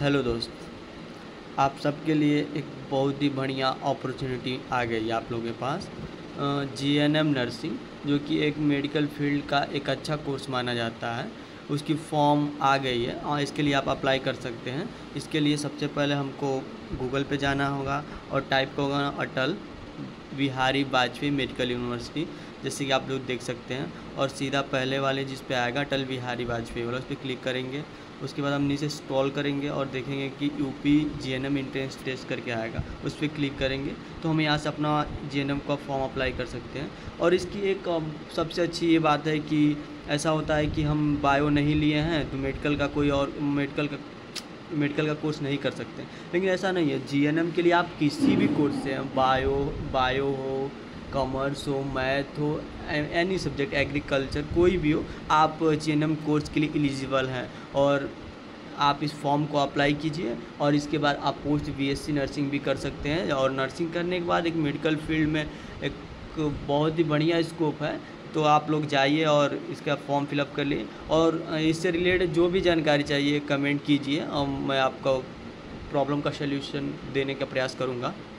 Hello दोस्त, आप सबके लिए एक बहुत ही बढ़िया अपॉर्चुनिटी आ गई है आप लोगों के पास। जीएनएम नर्सिंग, जो कि एक मेडिकल फील्ड का एक अच्छा कोर्स माना जाता है, उसकी फॉर्म आ गई है और इसके लिए आप अप्लाई कर सकते हैं। इसके लिए सबसे पहले हमको गूगल पे जाना होगा और टाइप होगा अटल बिहारी वाजपेयी मेडिकल यूनिवर्सिटी, जैसे कि आप लोग देख सकते हैं। और सीधा पहले वाले जिस पे आएगा अटल बिहारी वाजपेयी वाला, उस पर क्लिक करेंगे। उसके बाद हम नीचे स्क्रॉल करेंगे और देखेंगे कि यूपी जीएनएम एंट्रेंस टेस्ट करके आएगा, उस पर क्लिक करेंगे तो हम यहाँ से अपना जीएनएम का फॉर्म अप्लाई कर सकते हैं। और इसकी एक सबसे अच्छी ये बात है कि ऐसा होता है कि हम बायो नहीं लिए हैं तो मेडिकल का कोर्स नहीं कर सकते, लेकिन ऐसा नहीं है। जीएनएम के लिए आप किसी भी कोर्स से, बायो हो, कॉमर्स हो, मैथ हो, एनी सब्जेक्ट, एग्रीकल्चर, कोई भी हो, आप जीएनएम कोर्स के लिए एलिजिबल हैं। और आप इस फॉर्म को अप्लाई कीजिए और इसके बाद आप पोस्ट बीएससी नर्सिंग भी कर सकते हैं। और नर्सिंग करने के बाद एक मेडिकल फील्ड में एक बहुत ही बढ़िया स्कोप है, तो आप लोग जाइए और इसका फॉर्म फिलअप कर लिए। और इससे रिलेटेड जो भी जानकारी चाहिए कमेंट कीजिए और मैं आपको प्रॉब्लम का सल्यूशन देने का प्रयास करूँगा।